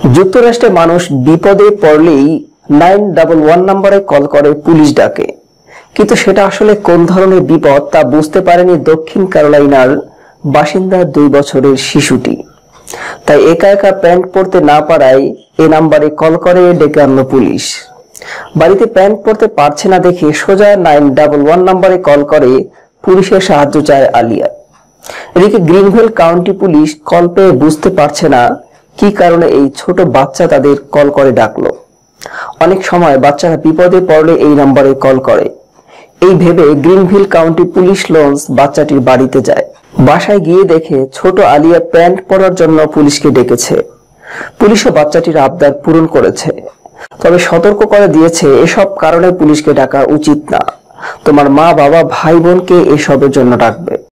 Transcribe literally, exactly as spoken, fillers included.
যুক্তরাষ্ট্রে মানুষ বিপদে পড়লেই নাইন ডাবল ওয়ান নম্বরে কল করে পুলিশ ডাকে, কিন্তু সেটা আসলে কোন ধরনের বিপদ তা বুঝতে পারেনি দক্ষিণ ক্যারোলাইনার বাসিন্দা দুই বছরের শিশুটি। তাই একা একা প্যান্ট পরতে না পারায় এ নাম্বারে কল করে ডেকে আনলো পুলিশ। বাড়িতে প্যান্ট পরতে পারছে না দেখে সোজা নাইন ডাবল ওয়ান নম্বরে কল করে পুলিশের সাহায্য চায় আলিয়া। এদিকে গ্রিনভিল কাউন্টি পুলিশ কল পেয়ে বুঝতে পারছে না কি কারণে এই ছোট বাচ্চা তাদের কল করে ডাকলো। অনেক সময় বাচ্চারা বিপদে পড়লে এই নম্বরে কল করে, এই ভেবে গ্রিনভিল কাউন্টি পুলিশ লঞ্চ বাচ্চাটির বাড়িতে যায়। বাসায় গিয়ে দেখে ছোট আলিয়া প্যান্ট পরার জন্য পুলিশকে ডেকেছে। পুলিশও বাচ্চাটির আবদার পূরণ করেছে, তবে সতর্ক করে দিয়েছে এসব কারণে পুলিশকে ডাকা উচিত না। তোমার মা বাবা ভাই বোনকে এসবের জন্য ডাকবে।